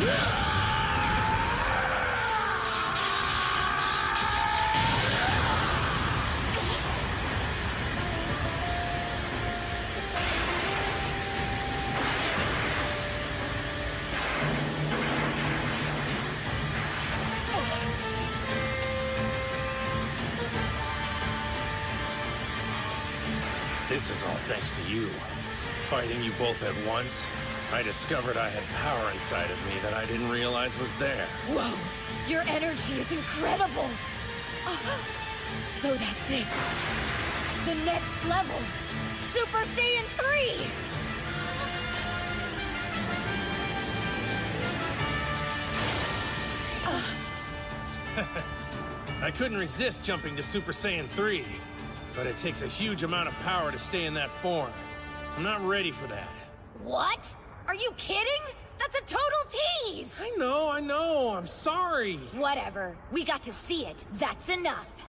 This is all thanks to you. Fighting you both at once, I discovered I had power inside of me that I didn't realize was there. Whoa! Your energy is incredible! So that's it. The next level! Super Saiyan 3! I couldn't resist jumping to Super Saiyan 3, but it takes a huge amount of power to stay in that form. I'm not ready for that. What? Are you kidding? That's a total tease! I know, I'm sorry. Whatever. We got to see it. That's enough.